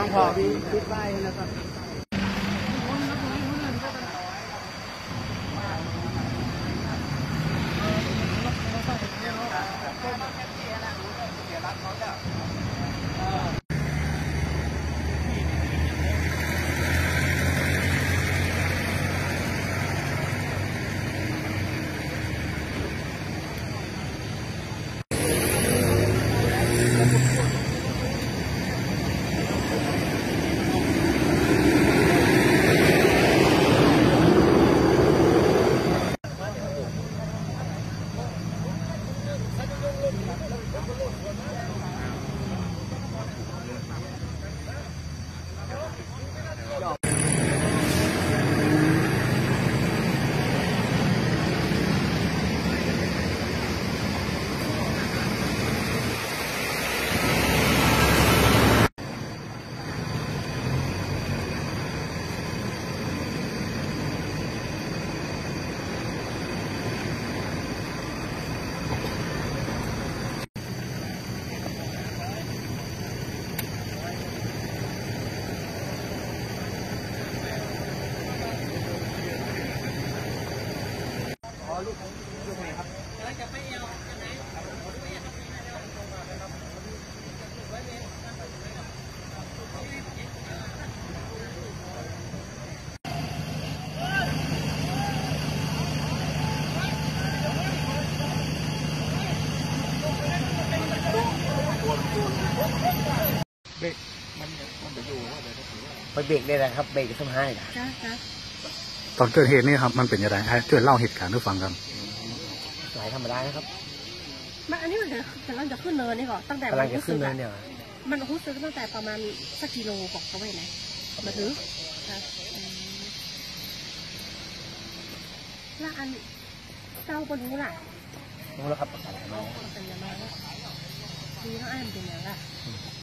พอคิดไปนะครับลูกไหนครับจะไม่เอาจะไหนเบรกมันจะอยู่ว่าเดี๋ยวจะถือว่าไปเบรกได้เลยครับเบรกทำให้นะตอนเกิดเหตุนี่ครับมันเป็นยังไงช่วยเล่าเหตุการณ์ให้ฟังกันสายธรรมดานะครับมันอันนี้มันจะเราจะขึ้นเนินนี่ก่อนตั้งแต่มันจะขึ้นเนินเนี่ยมันรู้สึกตั้งแต่ประมาณสักกิโลบอกเขาไว้ไหนมาถึงแล้วอันเจ้าบนรู้ล่ะรู้แล้วครับเป็นยังไงดีแล้วไอ้มันเป็นยังไง